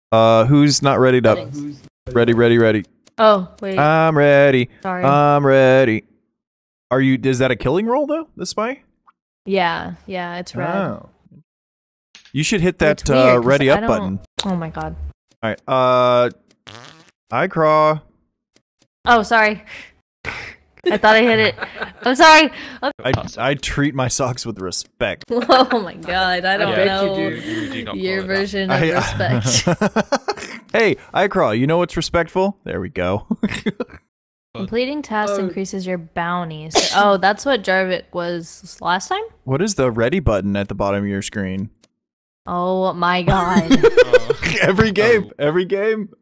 Who's not ready to? Settings. Ready. Oh, wait. I'm ready. Sorry. I'm ready. Are you? Is that a killing roll though? The spy? Yeah, it's red. Oh. You should hit that It's weird, 'cause ready I up button. Oh my god. All right. Hi, Craw. Oh, sorry. I thought I hit it. I'm sorry. I treat my socks with respect. Oh my god, I don't bet know you do. your version of respect. Hey, iCraw, you know what's respectful? There we go. Completing tasks increases your bounties. Oh, that's what Jarvik was last time? What is the ready button at the bottom of your screen? Oh my god. Every game.